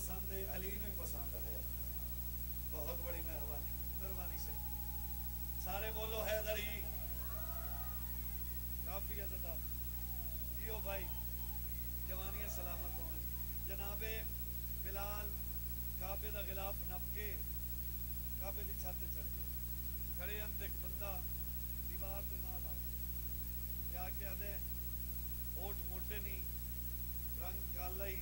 پسند ہے، علی میں پسند ہے. بہت بڑی مہربانی، مہربانی سے سارے بولو حیدری. کافی عزت جیو بھائی، جوانیاں سلامت ہوئیں. جناب بلال کعبے دا غلاف نپ کے کعبے دی چھت چڑھ گئے. کھڑے ہم ایک بندہ دیوار کے نال آ گیا. کیا کیا دے ہوٹ موٹے نہیں، رنگ کالا ہی،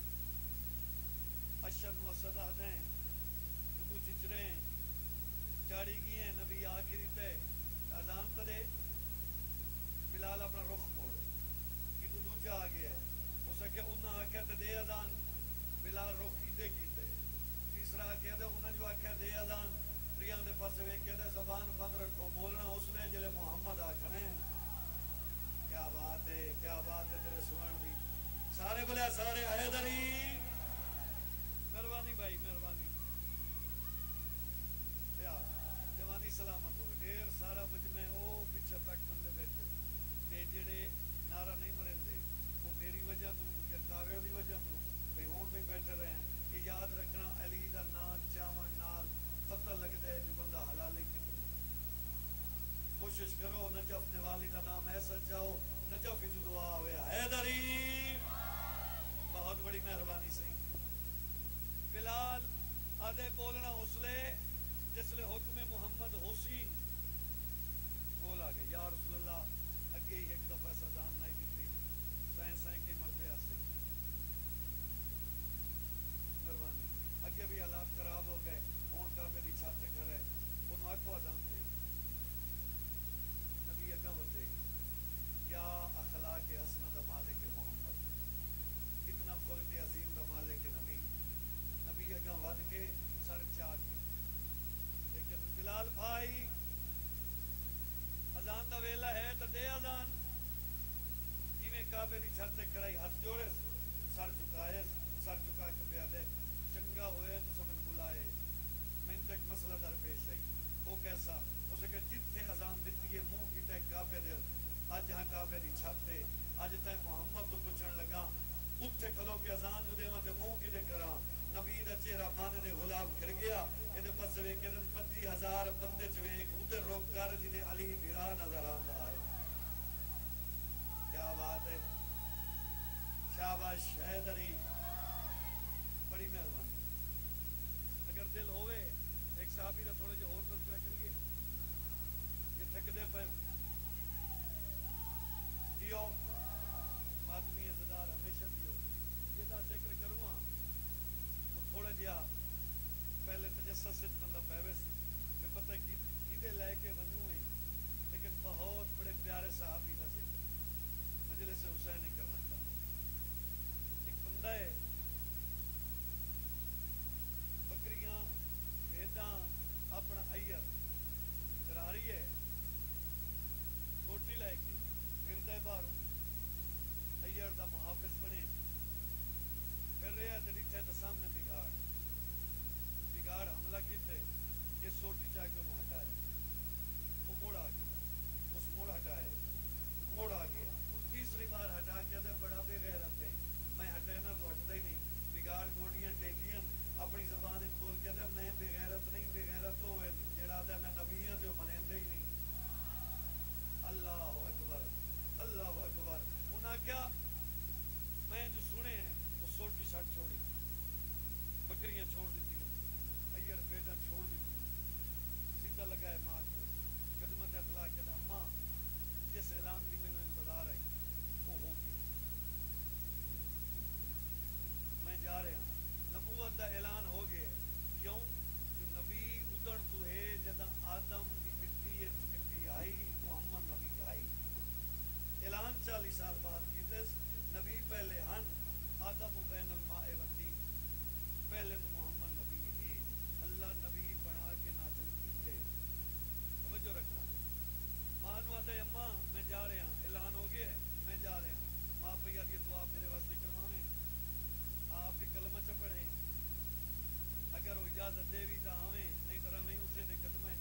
اشر نو صدا دیں، اُدو چچرے چاڑی گئے ہیں. نبی آخری تے اذان تے دے. بلال اپنا رخ موڑ کہ تو دوجا آ گیا ہے. اس کے انہاں آکھیا تے دے اذان. بلال رخ کیتے کیتے. تیسرا آکھیا تے انہاں جو آکھیا دے اذان. ریاں دے پاس ویکھ کے تے زبان بند رکھو، بولنا اس نے جلے محمد آکھنے. کیا بات ہے، کیا بات ہے تیرے سنن دی. سارے بولے سارے حیدری. مہربانی بھائی، مہربانی. یار جوانی سلامت ہو. ڈیر سارا مجمع او پیچھے تک بندے بیٹھے تے جڑے نعرہ نہیں مرندے وہ میری وجہ تو یا کاوڑ دی وجہ تو بھئی ہون بھی بیٹھے رہے ہیں. یہ یاد رکھنا علی دا نام چاون نال پتہ لگتا ہے جو بندہ حلالی کی. کوشش کرو نجف نوالی دا نام ایسا چاہو نجف جو دعا ہوئے حیدری. بہت بڑی مہربانی سے بلال آدھے بولنا اسلے جس لے حکم محمد ہوسی بول آگے یا رسول اللہ. اگے ہی ایک دفعہ سدان نہیں دیتی سائیں سائیں کے مردے آسے. مہربانی. اگے بھی حالات خراب ہو گئے. ہون کا میری چھاتے کھڑے انہوں آکھو آزان دے. نبی اگا ودے یا اخلاق حسنہ دا مالک محمد، کتنا خلق عظیم دا مالک نبی. نبی اگا ود کے سر چاہ کے لیکن بلال بھائی اذان دا ویلا ہے تو دے اذان. جی میں کعبے دی چھت تے کھڑائی ہاتھ جوڑے سر جھکائے سر جھکا کے پیا دے. چنگا ہوئے تو سمجھ بلائے. میں تک مسئلہ درپیش ہے. وہ کیسا اسے کہ جتھے اذان دیتی ہے منہ کی تے کعبے دے. اج ہاں کعبے دی چھت تے اج تے محمد تو پوچھن لگا اتھے کھلو کے اذان جو دیواں تے منہ کی دے کراں. نبی دا چہرہ مانے دے غلام کھڑ گیا. یہ پس ویکھ 25,000 بندے چ ویکھ ادھر روک کر جی علی بھرا نظر آتا ہے. کیا بات ہے. شاباش حیدری. بڑی مہربانی. اگر دل ہوئے ایک صحابی دا تھوڑے جو اور تذکرہ کریے یہ تھکدے پہ جیو مادمی عزدار ہمیشہ جیو. یہ دا ذکر کروں وہ تھوڑا جہا پہلے تجسس سے بندہ پہوے سی میں پتہ کی لے کے ونوں ہے لیکن بہت بڑے پیارے صحابی کا ذکر مجلس حسین کرنا چاہتا. ایک بندہ ہے بکریاں بھیڈاں اپنا ایئر چرا رہی ہے چھوٹی لے کے پھر باہروں ایئر دا محافظ بنے پھر رہا تو ڈٹھے تو سامنے بگاڑ حملہ کیتے یہ سوٹی چاہ کے انہوں ہٹائے. وہ موڑ آ گیا. اس موڑ ہٹائے موڑ آ گیا. تیسری بار ہٹا کے دے بڑا بے غیرت ہے میں ہٹانا تو ہٹتا ہی نہیں. بگاڑ گوڑیاں ٹیکیاں اپنی زبان بول کے دے میں بے غیرت نہیں. بے غیرت تو ہوئے جڑا دے میں نبیاں تو منیندے ہی نہیں. اللہ اکبر اللہ اکبر. انہاں کیا میں جو سنے ہیں وہ سوٹی شاٹ چھوڑی بکریاں چھوڑ دیتی ایئر بیٹا چھوڑ دیتی سیدھا لگا ہے ماں کو خدمت اطلاع کے اماں جس اعلان کی میں انتظار ہے وہ ہو گئی. میں جا رہا ہوں. نبوت کا اعلان ہو گیا. کیوں جو نبی ادھر تو ہے جدہ آدم کی مٹی آئی محمد نبی آئی. اعلان 40 سال بعد کیتے. نبی پہلے ہن آدم بین الماء والطین. پہلے تو محمد نبی ہے. اللہ نبی بنا کے نازل کیتے. توجہ رکھنا. ماں نو آدھے اماں میں جا رہا ہوں. اعلان ہو گیا ہے میں جا رہا ہوں. ماں پہ یہ دعا میرے واسطے کرواویں آپ بھی کلمہ چ پڑھیں. اگر وہ اجازت دے بھی تو آویں نہیں تو رہیں اسے دے قدمیں.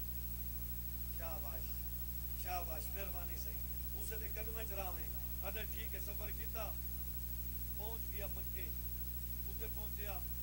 شاباش شاباش مہربانی صحیح اسے دے قدمیں چراویں. ادھر ٹھیک ہے. سفر کیتا پہنچ گیا مکے. اتنے پہنچیا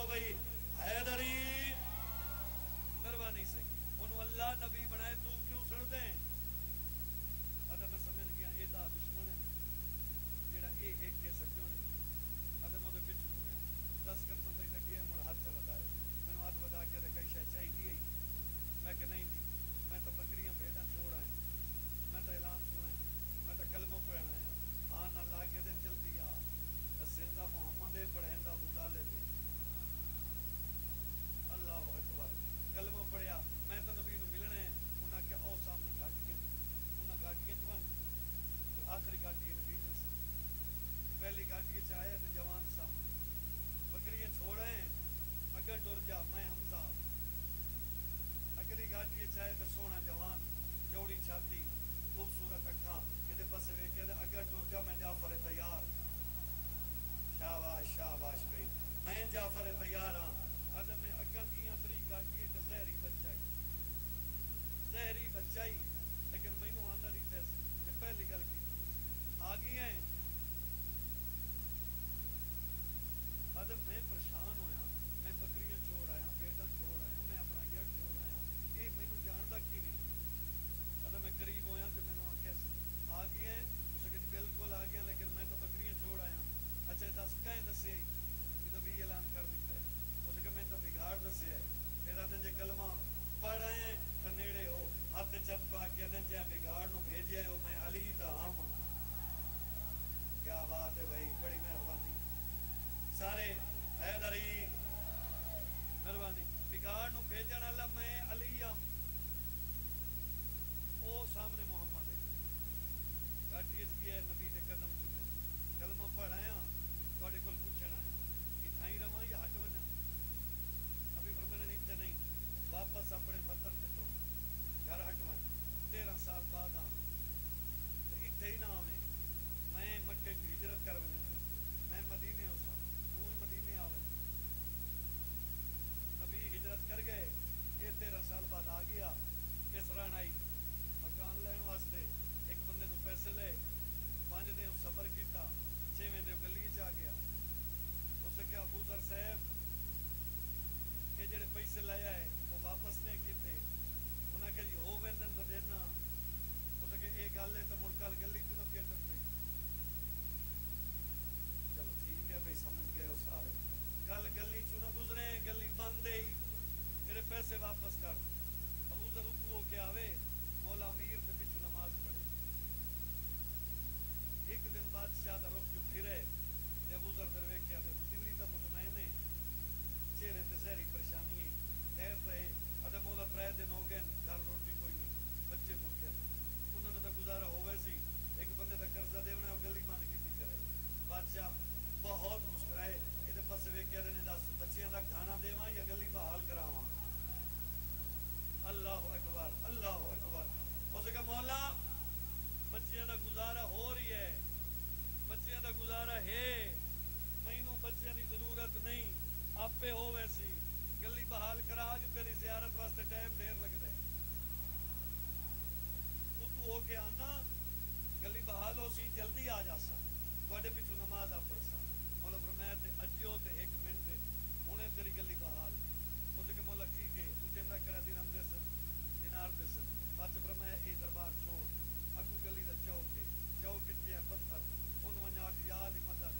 بھائی حیدری مہربانی سے انہوں اللہ نبی بنائے تو کیوں سڑ دیں ادا میں سمجھ گیا یہ دا دشمن ہے جیڑا اے ایک کے سکیوں نے ادا میں دے پچھو گیا 10 قدم تک گیا مڑ ہاتھ چ بتائے میں نے ہاتھ بتا کے کئی شاید چاہیے ہی میں کہ نہیں دی میں تو بکریاں بھیڑاں چھوڑ آئے میں تو اعلان سنا میں تو کلمہ پڑھنا ہے ہاں نہ لا کے دن جلدی آ دسیندہ محمد پڑھیندا مطالعے دے اللہ اکبر کلمہ پڑھیا میں تو نبی نو ملنا ہے انہاں کہ او سامنے گاٹیاں انہاں گاٹیاں چوان آخری گاٹی نبی مل سی پہلی گاٹی چ آیا تو جوان سامنے بکریاں چھوڑیں اگر ٹر جا میں حمزہ اگلی گاٹی چ آئے تو سونا جوان چوڑی چھاتی خوبصورت اکھاں یہ پس ویکھے اگر ٹر جا میں جعفر تیار شاباش شاباش بھائی میں جعفر تیار ہاں ادم میں اگاں کیاں تری گاٹی تے زہری بچائی لیکن مینوں آندا نہیں تے کہ پہلی گل کی آ گئی ہیں ادم میں پریشان ہویا میں بکریاں چھوڑ آیا بیڑاں چھوڑ آیا میں اپنا یڑ چھوڑ آیا یہ مینوں جاندا کیویں ادم میں قریب ہویا تے مینوں آکھیا آ گئی ہیں اس کہ بالکل آ گیا لیکن میں تو بکریاں چھوڑ آیا اچھا دس کہیں دسے کہ نبی اعلان کر دیتا ہے اس کہ میں تو بگاڑ دسے ہے پھر آدھے جے کلمہ پڑھ رہے ہیں تو نیڑے ہو ہاتھ چت پا کے آدھے جے بگاڑ نو بھیجے ہو میں علی دا ہم کیا بات ہے بھائی بڑی مہربانی سارے حیدری مہربانی بگاڑ نو بھیجن والا میں علی ہم او سامنے محمد ہے گاٹی وچ گیا نبی دے قدم چومے کلمہ پڑھایا تواڈے کول پوچھنا ہے کہ تھائی رواں یا ہٹ ونا نبی فرمایا نہیں تے نہیں واپس اپنے وطن تے تو گھر ہٹ ونا 13 سال بعد آ تے ایتھے ہی نہ آویں میں مکے چ ہجرت کر ونے میں مدینے ہو سا تو مدینے آویں نبی ہجرت کر گئے یہ 13 سال بعد آ گیا کس رن آئی مکان لین واسطے ایک بندے تو پیسے لے 5 دن صبر کیتا 6ویں دن گلی چ آ گیا اس کیا ابو ذر صاحب یہ جڑے پیسے لایا ہے وہ واپس نہیں کیتے انہاں کہ جی ہو ویندن تو دینا اس کہ یہ گل ہے تو مڑ کل گلی چ نہ پیا ٹپے چلو ٹھیک ہے بھائی سمجھ گئے ہو سارے کل گلی چ نہ گزرے گلی بند ہے میرے پیسے واپس کر ابو ذر تو ہو کے آوے مولا امیر کے پیچھے نماز پڑھے ایک دن بادشاہ دا رخ جو پھرے تے ابو ذر پھر ویکھیا تے دلی دا مطمئن ہے چہرے تے زہری پریشانی ہے خیر تے ادا مولا 3 دن ہو گئے گھر روٹی کوئی نہیں بچے بھوکے انہاں دا گزارا ہوے سی ایک بندے دا قرضہ دیونا او گلی مان کی کرے بادشاہ بہت مسکرائے یہ پس ویکھیا تے دس بچیاں دا کھانا دیواں یا گلی بحال کراواں اللہ اکبر اللہ اکبر اس کا مولا بچیاں دا گزارا ہو رہی ہے بچیاں دا گزارا ہے مینوں بچیاں دی ضرورت نہیں آپے ہو ویسی گلی بحال کرا جو تیری زیارت واسطے ٹائم دیر لگدا ہے تو ہو کے آنا گلی بحال ہو سی جلدی آ جا سا تواڈے پیچھے نماز آ پڑھ سا مولا فرمایا تے اجو تے 1 منٹ ہنے تیری گلی بحال اس کے مولا ٹھیک ہے تجھے نہ کرا دینام دے سن دینار دے سن بات فرمایا اے دربار چھوڑ اگو گلی دا چوک ہے چوک کتے پتھر ان ونجا یا علی مدد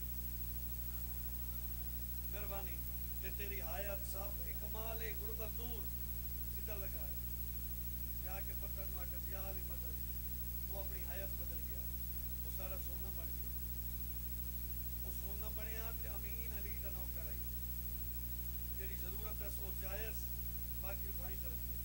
مہربانی تے تیری حیات صاحب اکمال غربت دور سیدھا لگا ہے جا کے پتھر نو اٹھ یا علی مدد وہ اپنی حیات بدل گیا وہ سارا سونا بن گیا وہ سونا بنیا تے امین علی دا نوکر آئی تیری ضرورت ہے سو جائز باقی اٹھائی سے رکھے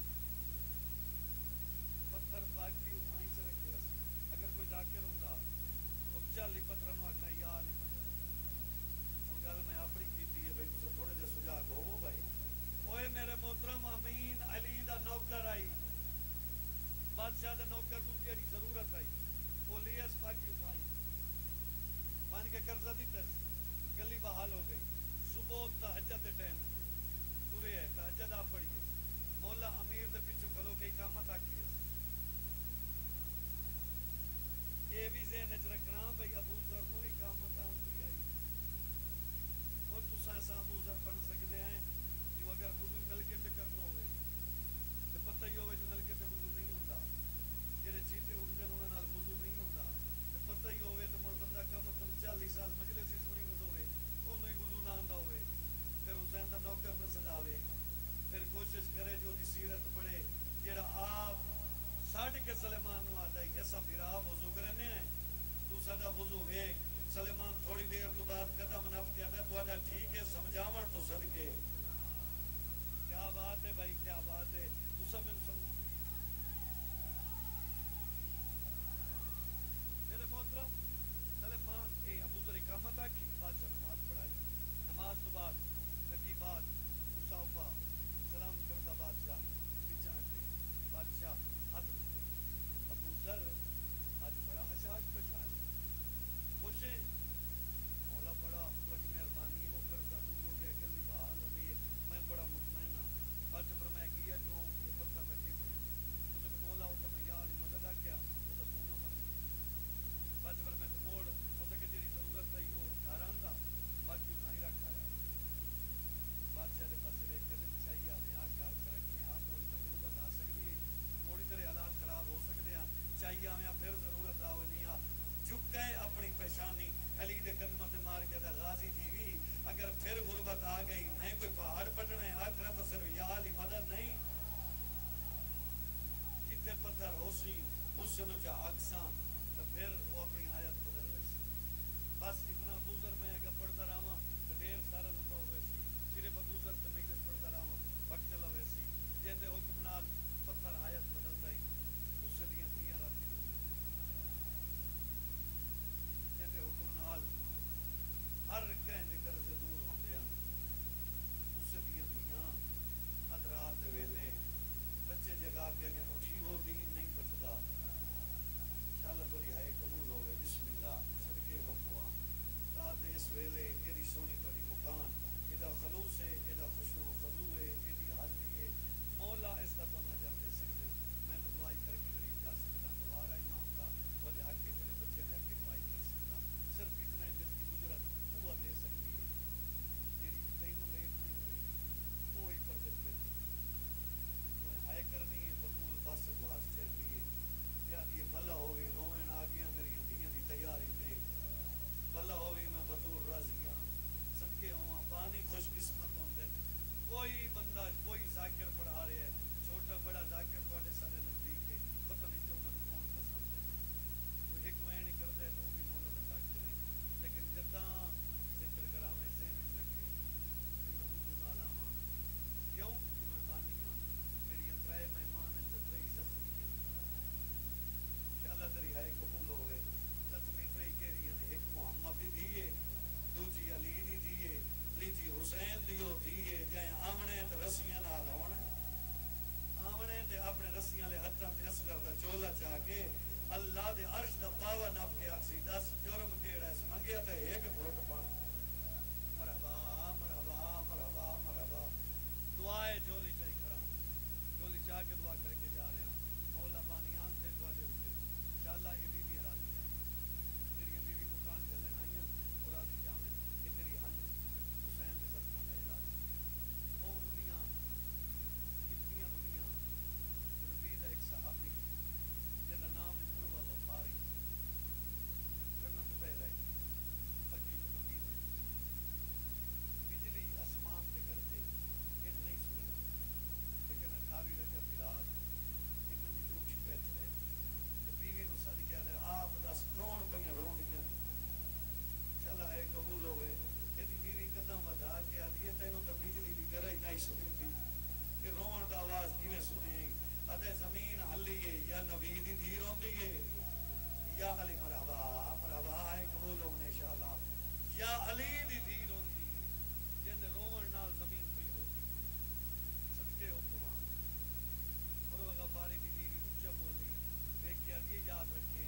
پتھر باقی اٹھائی سے رکھے اگر کوئی ذاکر ہوں تو 40 پتھر نو آکھنا یا علی مدد ہوں گل میں اپنی کیتی ہے بھائی تسے تھوڑے جے سجاگ ہوو بھائی اوے میرے محترم امین علی دا نوکر آئی بادشاہ دے نوکر نو جیڑی ضرورت آئی وہ لیس باقی اٹھائی مان کے قرضہ دیتا گلی بحال ہو گئی صبح تہجد دے ٹائم ترے ہے تہجد آپ پڑھیے مولا امیر دے پیچھے کھلو کے اقامت آکی ہے یہ بھی ذہن وچ رکھنا بھئی ابو ذر نو اقامت آندی آئی اور تساں ایسا ابو ذر بن سکدے ہیں کے سلیمان نو آتا ہے ایسا پھرا وضو کرنے ہیں تو ساڈا وضو ویک سلیمان تھوڑی دیر تو بعد قدم نپ کے آتا تو آدھا ٹھیک ہے سمجھاون تو صدقے کیا بات ہے بھائی کیا بات ہے تو سب میرے محترم سلیمان اے ابو ذر اقامت آکھی بادشاہ نماز پڑھائی نماز تو بعد تقیبات مصافہ سلام کردہ بادشاہ پیچھے ہٹے بادشاہ ہاتھ رکھے ابو ذر آج بڑا حشاش پشاش خوش ہیں مولا بڑا بڑی مہربانی ہے وہ قرضہ دور ہو گیا گلی بحال ہو گئی ہے میں بڑا مطمئن ہوں بادشاہ پر میں کیا جو ہوں وہ پتہ کٹے پڑے تو کہ مولا ہوتا میں یا علی مدد آ کیا وہ تو سننا بن بادشاہ پر میں تو موڑ ہوتا کہ تیری ضرورت ہے وہ گھر آندا باقی نہیں رکھا ہے بادشاہ دے پاس دیکھ کے دن چاہیے ہمیں آ گھر سرک میں آ موڑی تو غربت آ سکتی ہے موڑی تیرے حالات خراب ہو سکتے ہیں چاہیے ہمیں پھر ضرورت آ نہیں آ جھک گئے اپنی پیشانی علی دے قدموں تے مار کے دا غازی تھی بھی اگر پھر غربت آ گئی میں کوئی پہاڑ پڑھنا ہے آخرا تو صرف یا علی مدد نہیں جتنے پتھر ہو سی اس سے نچا اکساں تو پھر وہ اپنی حیات بدل رہے سی بس اتنا بوزر میں اگر پڑھتا رہا تو دیر سارا لمبا ہوئے سی صرف بوزر تو مجلس پڑھتا رہا وقت چلا ہوئے سی جن دے حکم نال پتھر حیات بدل رہی اس سے دیاں دیاں راتی جن دے حکم نال ہر کہیں دے قرض دور ہوندے ہیں اس سے دیاں دیاں ادرات دے ویلے بچے جگا کے اگر اٹھی ہو دین نہیں بچدا انشاءاللہ بڑی ہے قبول ہوئے بسم اللہ صدقے حکماں رات اس ویلے ایڈی سونی بڑی مکان ایڈا خلوص ہے ایڈا خوشو و خضو ہے ایڈی حاضری ہے مولا اس کا تو نظر دے سکتے میں تو دعائی کر کے غریب جا سکتا دوبارہ امام کا وجہ حق کے بڑے بچے نے حق دعائی کر سکتا صرف اتنا جس کی قدرت وہ دے سکتی ہے تیری تینوں لیٹ نہیں ہوئی وہی پردت پہ ہائے کرنی ہے بطول بس تو ہاتھ چل لیے یا یہ بھلا ہوئی رومن آ گیا میری دھیاں دی تیاری پہ بھلا ہوئی میں بطول رضیاں صدقے ہوں پانی خوش قسمت ہوندے کوئی بندہ کوئی ذاکر پڑھا رہے ہے چھوٹا بڑا ذاکر پڑھے سارے نزدیک ہے پتہ نہیں چودہ میں کون پسند ہے تو ایک وین ہی کر دے تو وہ بھی مولا دا ذاکر ہے لیکن جداں ذکر کراویں ذہن وچ رکھے کہ میں وضو نال آواں کیوں کہ میں بانی ہاں میری ترے مہمان ہیں تے ترے عزت کی انشاءاللہ تیری ہے قبول ہوئے لطمی ترے کہہ رہی ہیں ایک محمد دی دیے دوجی علی دی دیے تیجی حسین دیو دیے جائیں آمنے تے رسیاں نال ہون آمنے تے اپنے رسیاں لے ہتھاں تے اصغر دا چولا چا کے اللہ دے عرش دا پاوا نپ کے آکسی 10 جرم کیڑا اس منگیا تے ایک گھٹ پا مرحبا مرحبا مرحبا مرحبا دعائے جولی چاہی کراں جولی چاہ کے دعا کر کے جا رہے ہیں مولا بانی آن تے دعا دے ہوتے انشاءاللہ یہ بیوی راضی ہے تیری بیوی مکان چلن آئیں اور راضی جاویں کہ تیری ہنج حسین دے زخموں کا علاج او دنیا اتنی دنیا نبی دا ایک صحابی جن کا نام ہے عروہ غفاری جنت بہ رہے عجیب نبی دے بجلی آسمان کے گرجے کہ نہیں سننا لیکن اٹھاوی رجب کی رات ان کی جھوٹی بیٹھ رہے بیوی نو سد کیا رہے آپ دس کون پہ رونیاں چلا ہے قبول ہوئے یہ بیوی قدم ودا کے آدھی ہے تینوں تو بجلی کی گرج نہیں سنی تھی کہ رون کا آواز کیویں سنے ادے زمین ہلیے یا نبی دی دیر ہوندی ہے یا علی مرحبا مرحبا ہے قبول ہونے انشاءاللہ یا علی دی دیر ہوندی جن رون نال زمین پہ ہوتی صدقے حکماں اور وہ غفاری دی دیر اونچا بولی دیکھ کے یہ یاد رکھیں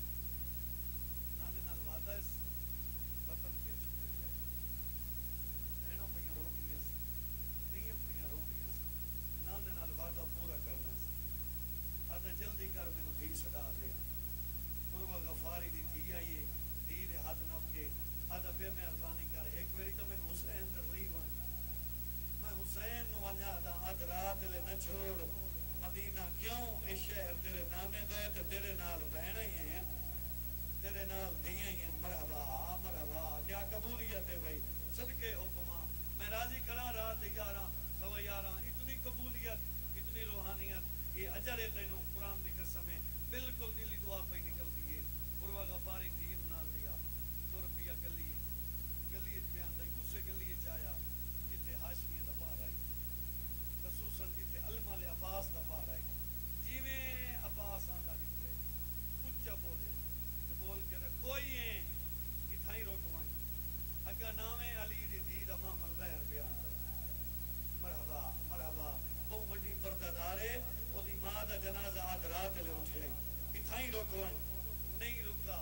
نانے نال وعدہ اس وطن کے چھوڑے گئے بہنوں پہ روٹیاں دیم پہ روٹیاں نانے نال وعدہ پورا کرنا آدھا جلدی کر میں نو دھی سٹا دے عروہ غفاری دی دھی آئیے دھی دے ہاتھ نپ کے آدھا بے مہربانی کر ایک ویری تو میں حسین در رہی وانی میں حسین نو ونیا دا آدھ رات لے نہ چھوڑ مدینہ کیوں اے شہر تیرے نانے دے تے تیرے نال بہنے ہی ہیں تیرے نال دھیاں ہی ہیں مرحبا مرحبا کیا قبولیت ہے بھائی صدقے حکماں میں راضی کرا رات 11 سوا 11 اتنی قبولیت اتنی روحانیت یہ اجر ہے تینوں قرآن دی قسم ہے بالکل دلی دعا پہ نکل دیے عروہ غفاری دین نال لیا تر پیا گلی گلی پہ آندا اسے گلی آیا جتے ہاشمی دا پار آئی خصوصاً جتے علمہ لے عباس دا پار آئی جیویں عباس آندا نکلے اچا بولے بول کے کوئی ہیں اتھائی روکوان اگا نامے علی دی دی دا محمل بہر پہ آندا مرحبا مرحبا وہ وڈی پردہ دارے وہ دی ماں دا جنازہ آدھ رات لے اٹھے اتھائی روکوان نہیں رکا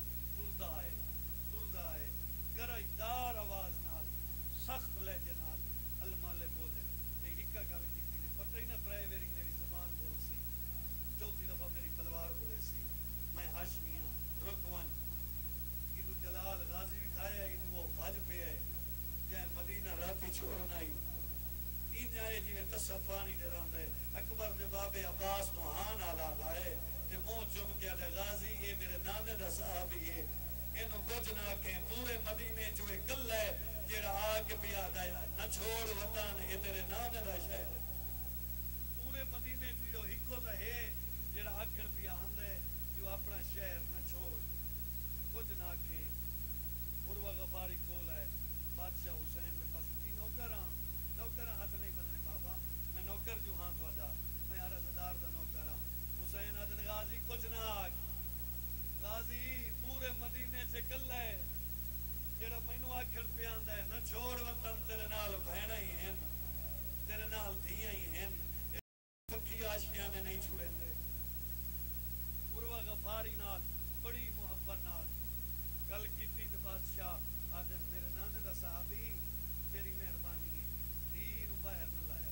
تردہ ہے گرج دار آواز نال سخت لہجے نال المالے بولے تے ہکا گل کیتی نے پتہ ہی نہ ترے ویری میری زبان بول سی چوتھی دفعہ میری تلوار بولے سی میں ہاشمی ہاں رکوان ادو جلال غازی بھی کھایا ادو وہ بھج پہ ہے جائے مدینہ راتی چھوڑنا ہی این آئے جی میں تصف پانی دے رہا ہے اکبر دے بابے عباس نوحان آلا لائے تے مو جم کیا دے غازی یہ میرے نانے دا صحابی ہے انہوں کچھ نہ کہیں پورے مدینے چوئے کل ہے جیڑا آگ پیا دایا نہ چھوڑ وطان یہ تیرے نانے دا شہر ہے پورے مدینے جو ہکو تا ہے جیڑا آکھن پیا ہند ہے جو اپنا شہر نہ چھوڑ کچھ نہ کہیں عروہ غفاری کول ہے بادشاہ حسین میں پس تی نوکراں ہاتھ نہیں بننے بابا میں نوکر جو ہاں تو آجا میں عرضدار دا نوکراں حسین آدن غازی کچھ نہ آگ غازی پورے مدینے سے کل ہے جیڑا مینوں آکھن پہ آندا ہے نہ چھوڑ وطن تیرے نال بہنا ہی ہیں تیرے نال دھیاں ہی ہیں پکی عاشقیاں نے نہیں چھوڑے دے عروہ غفاری نال بڑی محبت نال گل کیتی تے بادشاہ آدن میرے نانے دا صحابی تیری مہربانی ہے دین باہر نہ لایا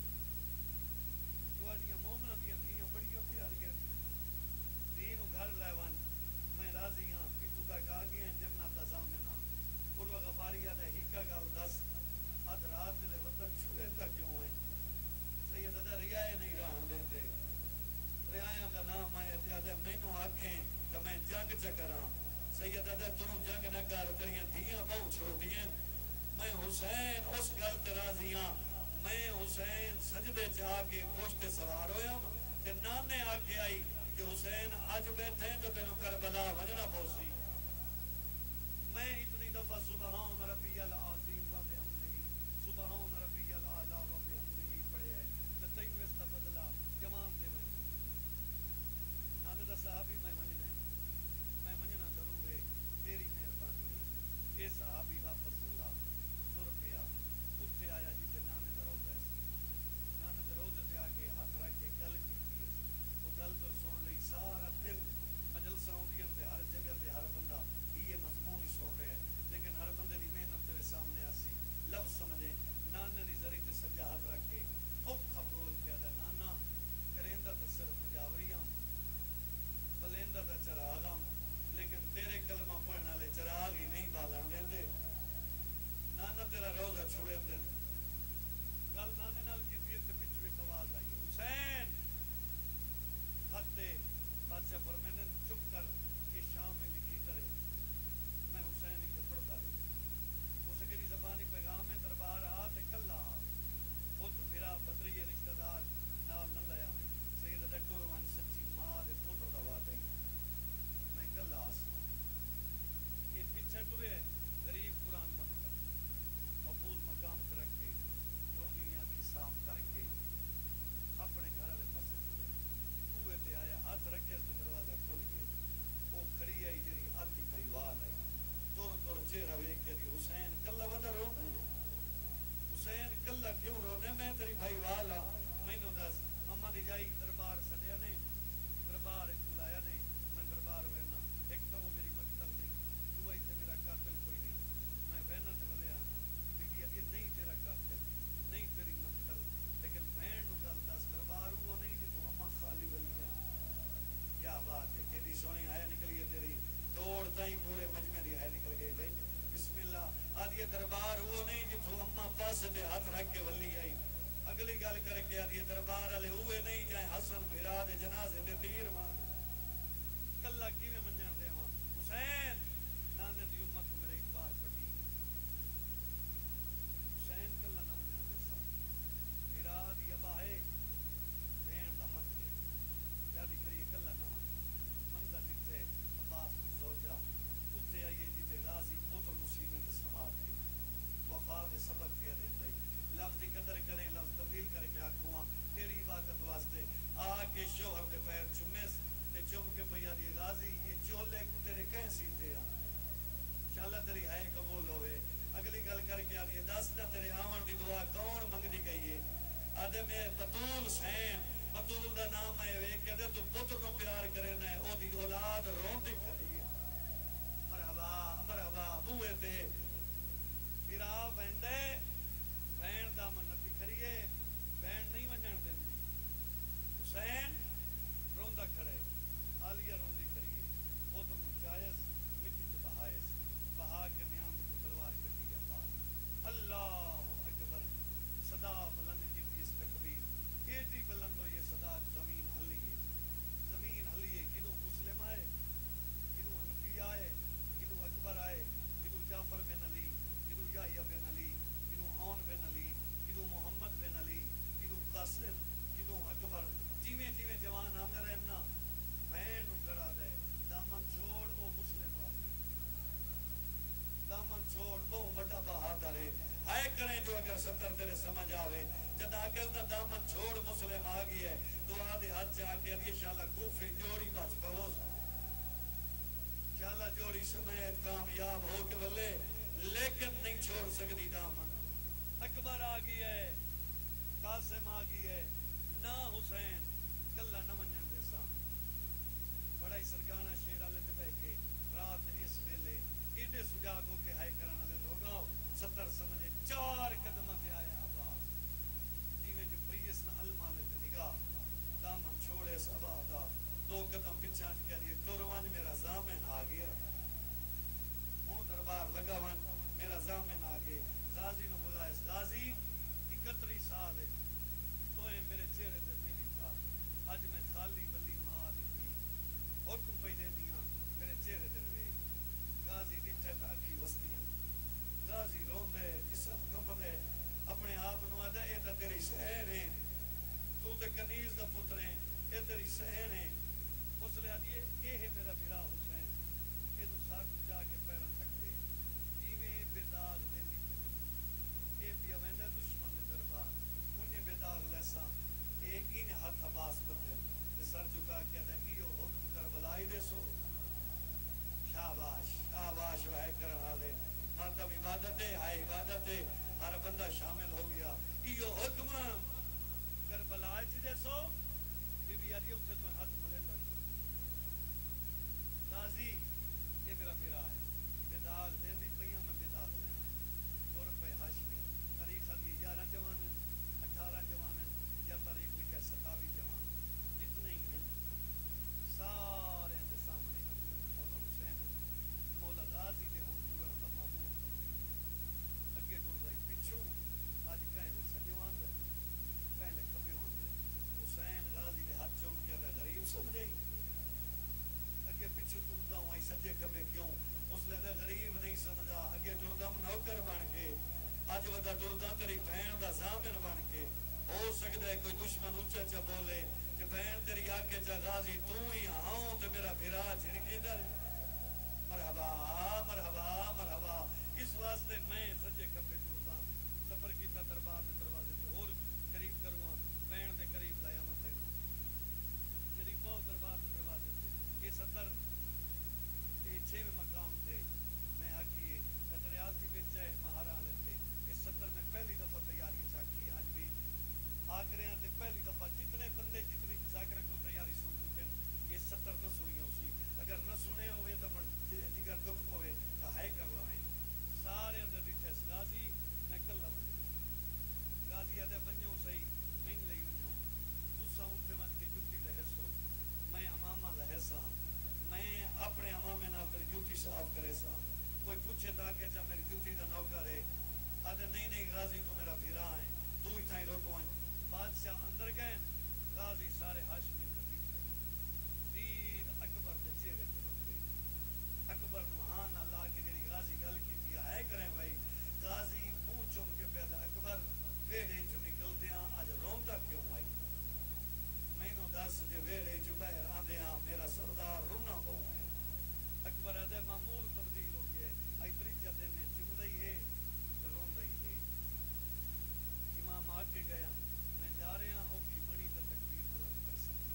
تواڈیاں مومناں دیاں دھیاں بڑیاں پیاریاں دین گھر لے ون میں راضی ہاں پیتو تک آ گئے ہیں جنت دا سامنے نا عروہ غفاری آدھا ہکا گل دس ادھ رات دے وطن چھوڑے دا کیوں ہے سید ادا ریائے نہیں رہن دیندے ریائیاں دا نام آئے تے آدھا مینوں آکھیں تو میں جنگ چکراں سید ادا تم جنگ نہ کر کریاں دھیاں بہت چھوٹیاں میں حسین اس گل تے راضی ہاں میں حسین سجدے چاہ کے پشت سوار ہویا تے نانے آکھے آئی کہ حسین آج بیٹھے ہیں تو تینوں کربلا وجنا پوسی میں اتنی دفعہ سبحان ربی العظیم و بحمدہ سبحان ربی العلی و بحمدہ پڑھے ہے تو تینوں اس کا بدلہ جوان دے میں نانے دا صحابی میں مننا ضرور ہے تیری مہربانی ہے یہ صحابی واپس اللہ تر پیا اتھے آیا جیتے نانے دا روزہ ہے نانے دا روزے تے آ کے ہاتھ رکھ کے گل کی وہ گل تو سن لئی سارا دن مجلساں ہوندیاں تے ہر جگہ تے ہر بندہ یہ مضمون ہی سن رہا ہے لیکن ہر بندے دی محنت تیرے سامنے آسی لفظ سمجھے نانے دی ذریعے تے سجا ہاتھ رکھ کے اوکھا بول کے دا نانا کریندا تے صرف مجاوریاں بلیندا تے چراغاں لیکن تیرے کلمہ پڑھن والے چراغ ہی نہیں بالن دیندے نانا تیرا روزہ چھڑے دے گل نانے نال کیتی تے پچھو ایک آواز آئی حسین خطے بادشاہ فرمینے چپ کر یہ شام میں لکھی درے میں حسین کو پڑھتا رہا اسے کہی زبانی پیغام ہے دربار آ تے کل آ پتر پھرا بدری رشتہ دار نال نہ لیا میں سید ڈٹور ون سچی ماں دے پتر دا بات ہے میں کل آ یہ پیچھے ٹرے غریب قرآن بند کر محفوظ مقام کر رکھ کے روندی آنکھی صاف کر کے اپنے گھر والے پاس کوئے تے آیا ہاتھ رکھے تو دروازہ کھل گیا وہ کھڑی آئی جری آتی بھائی وال آئی تر چہرہ ویکھ کے حسین کلا ودا رونے حسین کلا کیوں رونے میں تیری بھائی وال ہاں مینوں دس اما دی جائی دربار سدیا نے دربار بلایا نے میں دربار وینا ایک تو وہ میری مقتل نہیں دو تے میرا قاتل کوئی نہیں میں وینا تے ولیا بی بی ابھی نہیں تیرا قاتل نہیں تیری مقتل لیکن بہن نو گل دس دربار وہ نہیں جی تو اما خالی ولی ہے کیا بات ہے کیڑی سونی ہے نکلی ہے تیری توڑ تائیں پورے مجمع دی ہے نکل گئی بھائی بسم اللہ آدھی دربار وہ نہیں جی تو اما پاس تے ہاتھ رکھ کے ولی آئی اگلی گل کر کے آدھی دربار والے ہوئے نہیں جائیں حسن بھرا دے جنازے تے تیر مار کلا کیویں منجن دیواں حسین نانے دی امت کو میرے ایک بار پڑھی حسین کلا نہ منجن دے سا بھرا دی ابا ہے بہن دا حق ہے یادی کریے کلا نہ منجن ہے کریں جو اگر 70 تیرے سمجھ آوے جد عقل دا دامن چھوڑ مسلم آ گئی ہے دعا دے ہاتھ جا کے ابھی انشاءاللہ کوفے جوڑی بچ پوز انشاءاللہ جوڑی سمیت کامیاب ہو کے ولے لیکن نہیں چھوڑ سکتی دامن اکبر آ گئی ہے قاسم آ گئی ہے نہ حسین گلہ نہ منجن دے ساں بڑا ہی سرکانہ شیر والے تے بہ کے رات اس ویلے ایڈے سجاگو کے ہائے کرن والے لوگاں 70 سمجھے 4 قدم پہ آیا عباس ایویں جو پیس نہ علماء لے تے نگاہ دامن چھوڑے سبا دا 2 قدم پیچھے ہٹ کے یہ ترون میرا ضامن آ گیا ہوں دربار لگا ون میرا ضامن آ گیا غازی نو بلایا غازی 31 سال ہے تو میرے چہرے تے نہیں دکھا اج میں خالی ولی ماں دی حکم پہ دے دیاں میرے چہرے تے ویکھ غازی ڈٹھے تے اکھی وسدیاں غازی روندے جسم کمبدے اپنے آپ نو آدھا اے تے تیری سہن ہے تو تے کنیز دا پتر ہے اے تیری سہن ہے اس لے آدھیے اے ہے میرا بھرا حسین اے تو سر جا کے پیرن تک دے ایویں بے داغ دے دی اے پیا ویندا دشمن دے دربار انہیں بے داغ لیسا اے ان ہاتھ عباس بندے تے سر جھکا کے آدھا ایو حکم کربلائی دے سو شاباش شاباش وائے کرن والے ماتم عبادت ہے ہائے عبادت ہے ہر بندہ شامل ہو گیا ایو حکم کربلا چ دے سو بی بی آدھی اتنے تو ہاتھ ملیندا غازی یہ میرا بھرا ہے بے داغ دیندی پئی میں بے داغ لینا تر پہ ہاشمی تاریخ دی 11 جوان 18 جوان یا تاریخ لکھے 27 جوان جتنے ہی ہیں سارے دے سامنے مولا حسین مولا غازی دے ہن ٹرن دا معمول اگے ٹردا ہی پچھوں اج کہیں سجوان دے کہیں کھبیوان دے حسین غازی دے ہاتھ چوم کے غریب سمجھے اگے پیچھے ٹردا ہوں ائی سجے کھبے کیوں اس لے دے غریب نہیں سمجھا اگے ٹردا نوکر بن کے اج ودا ٹردا تیری بہن دا ضامن بن کے ہو سکدا ہے کوئی دشمن اونچا چا بولے کہ بہن تیری آکے چا غازی تو ہی ہاں تے میرا بھرا جھڑکیندا رہے مرحبا مرحبا مرحبا اس واسطے میں سجے کھبے ٹردا سفر کیتا دربار دے دروازے تے اور قریب کرواں بہن دے قریب لایا میں تینوں قریب بہت دربار دے دروازے تے یہ 70 یہ 6ویں مقام تے میں آکھیے ریاض دی وچ ہے مہارا والے تے اس 70 میں پہلی دفعہ تیاری چاکی ہے اج بھی آکریاں تے پہلی دفعہ جتنے بندے جتنی ذاکر کو تیاری سن چکے ہیں یہ 70 نہ سنی ہوسی اگر نہ سنے ہوئے تو جگر دکھ پوے تو ہائے کر لویں سارے اندر ڈٹھے غازی میں کلا ونجو غازی آدھے ونجو صحیح میں لئی ونجو تساں اوتھے ون کے جُتی لہسو میں امامہ لہساں میں اپنے امامے نال تیری جوتی صاف کرے سا کوئی پوچھے تاکہ جب میری جوتی دا نوکر ہے آدھے نہیں غازی تو میرا بھیرا ہے تو ہی تھائیں روکو ہیں بادشاہ اندر گئے غازی سارے ہاشمی کا پیچھے دید اکبر دے چہرے تے بن گئی اکبر نو ہاں نہ لا کے جڑی غازی گل کی ہے کریں بھائی غازی منہ چوم کے پیدا اکبر ویڑے چ نکل دیاں اج روندا کیوں آئی مینوں دس جے ویڑے چ باہر آندیاں میرا سردار رونا بہو ہے اکبر ادے معمول تبدیل ہو گئے ائی تریجا دن میں چمدا ہی ہے روندا ہی ہے امام آ کے گیا میں جا رہا اوکھی بنی تے تکبیر بلند کر سا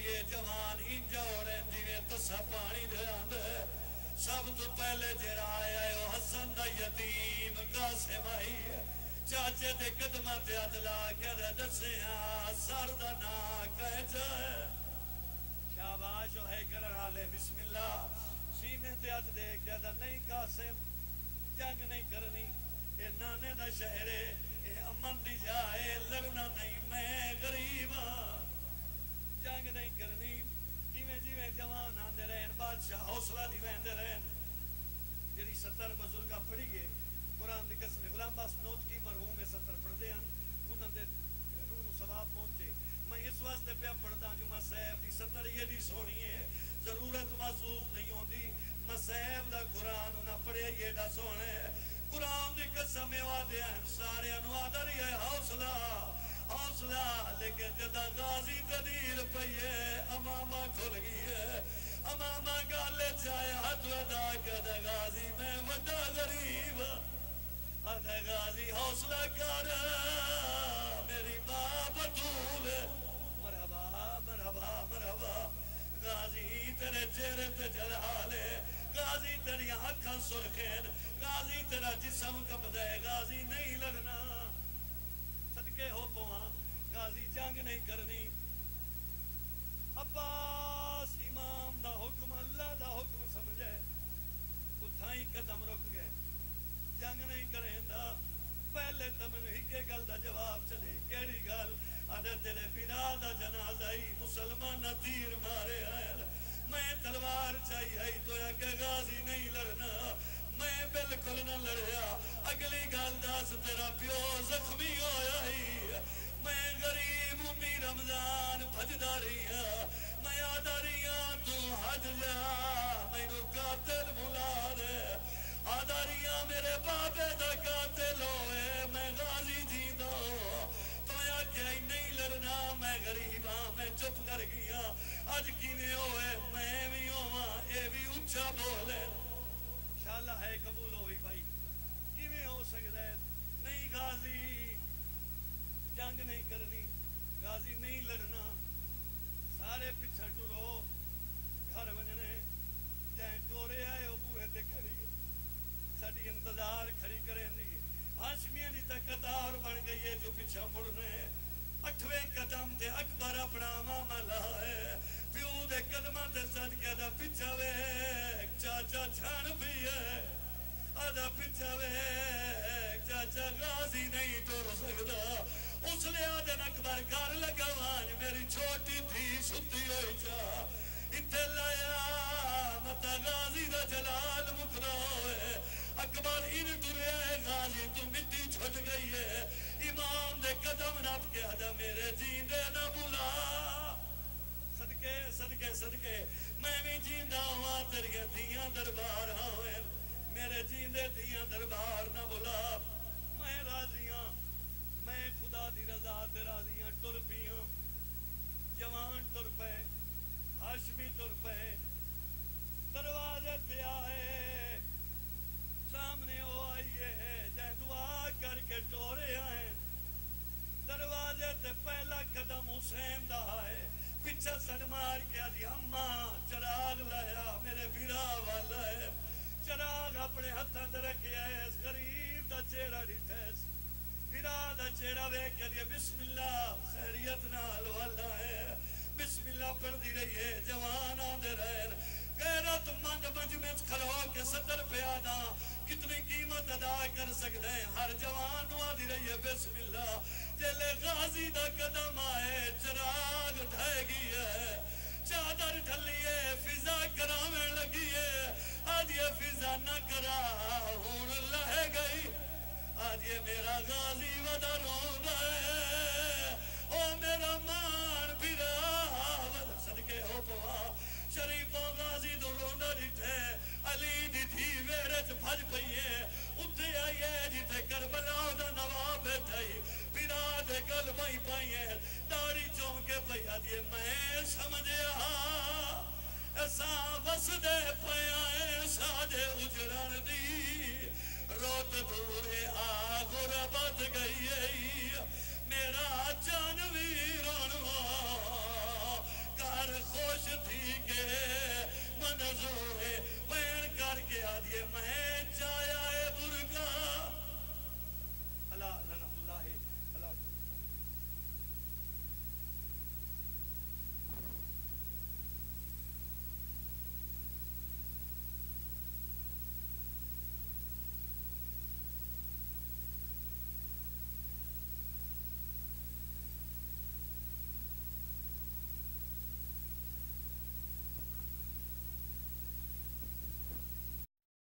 یہ جوان انجا ہو رہے جویں تسا پانی دے آندے سب تو پہلے جڑا آیا ہے وہ حسن دا یتیم قاسم آئی ہے چاچے دے قدمہ تے ادلا کے دسیاں سر دا نا کہہ جائے شاباش ہے کرن والے بسم اللہ سینے تے ہاتھ دے کے نہیں قاسم جنگ نہیں کرنی اے نانے دا شہر ہے اے امن دی جائے لڑنا نہیں میں غریب ہاں جنگ نہیں کرنی جیویں جیویں جوان آندے رہن بادشاہ حوصلہ دی ویندے رہن جڑی 70 بزرگاں پڑھی گئے قرآن دی قسم غلام باس نوت کی مرحوم میں 70 پڑھدے ہیں انہاں دے روح نو ثواب پہنچے میں اس واسطے پیا پڑھدا جو مصحف دی 70 یہ دی سونی ہے ضرورت محسوس نہیں ہوندی مصحف دا قرآن انہاں پڑھے یہ دا سونے قرآن دی قسم وعدے ہیں سارے انوادر یہ حوصلہ حوصلہ لیکن جدا غازی تدیر پئیے امامہ کھل گئی ہے امامہ گالے چاہے حد ودا کدا غازی میں وڈا غریب ادھا غازی حوصلہ کر میری ماں بطول مرحبا مرحبا مرحبا غازی تیرے چہرے تے جلالے غازی تیری آنکھاں سرخین غازی تیرا جسم کبدے غازی نہیں لڑنا صدقے ہو پواں غازی جنگ نہیں کرنی عباس امام دا حکم اللہ دا حکم سمجھے اتھائی قدم رک گئے جنگ نہیں کریں دا پہلے تمہیں ہکے گل دا جواب چلے کیڑی گل آدھے تیرے بنا دا جنازہ ہی مسلمان تیر مارے آئے میں تلوار چاہیے آئی تو یا کہ غازی نہیں لڑنا میں بالکل نہ لڑیا اگلی گل دس تیرا پیو زخمی ہویا ہی میں غریب امی رمضان بھجدا رہی ہاں میں آدھا رہی ہاں تو حج جا مینو قاتل بلا دے آدھا رہی ہاں میرے بابے دا قاتل ہوئے میں غازی جیندہ ہو تو یا کہ نہیں لڑنا میں غریب ہاں میں چپ کر گیا آج کیویں ہوئے میں بھی ہوا اے بھی اونچا بولے انشاءاللہ ہے قبول ہوئی بھائی کیویں ہو سکتا ہے نہیں غازی جنگ نہیں کرنی غازی نہیں لڑنا سارے پیچھے ٹرو گھر بننے جائیں ٹورے آئے وہ بوہے تے کھڑی ساڈی انتظار کھڑی کریں دی ہاشمیاں دی تے قطار بن گئی ہے جو پیچھے مڑنے 8ویں قدم تے اکبر اپنا ماما لائے پیو دے قدمہ تے صدقے دا پیچھے وے چاچا چھان بھی ہے آدھا پیچھے وے چاچا غازی نہیں ٹر سکتا اس لئے آدھن اکبر گھر لگا وانج میری چھوٹی تھی ستی ہوئی چاہ اتھے لایا متا غازی دا جلال مکنا ہوئے اکبر ان ٹرے غازی تو مٹی چھٹ گئی ہے امام دے قدم نپ کے آدھا میرے جیندے نہ بلا صدقے صدقے صدقے میں بھی جیندہ ہوا تیرے دیاں دربار ہوئے میرے جیندے دیاں دربار نہ بلا میں راضیاں میں خدا دی رضا تے راضیاں ٹر پیاں جوان ٹر پے ہاشمی ٹر پے دروازے تے آئے سامنے ہو آئیے جائیں دعا کر کے ٹورے آئے دروازے تے پہلا قدم حسین دا ہے پچھا سڑ مار کے آدھی اماں چراغ لایا میرے بیڑا والا ہے چراغ اپنے ہتھاں تے رکھے آئے اس غریب دا چہرہ ڈٹھیس بیڑا دا چہرہ وے کے آدھی بسم اللہ خیریت نال والا ہے بسم اللہ پڑھ دی رہی ہے جوان آندے رہن غیرت مند مجمع کھلو کے 70 پیادہ کتنی قیمت ادا کر سکتے ہیں ہر جوان دعا دی رہی ہے بسم اللہ جلے غازی دا قدم آئے چراغ ڈھائے گی ہے چادر ڈھلیے فضا کرامیں لگی ہے آج یہ فضا نہ کرا ہون لہے گئی آج یہ میرا غازی ودا رون ہے او میرا مان بھیرا صدقے ہو پوا شریفوں غازی دو روندا ڈٹھے علی دی تھی ویڑے چ بھج پئیے اتھے آئیے جتے کربلا دا نواب بیٹھائی پیرا دے گل بائی پائیے داڑی چونکے پیا دیے میں سمجھیا ایسا وس دے پیا ایسا دے اجڑن دی روت دورے آغر بد گئی میرا جانوی رونوا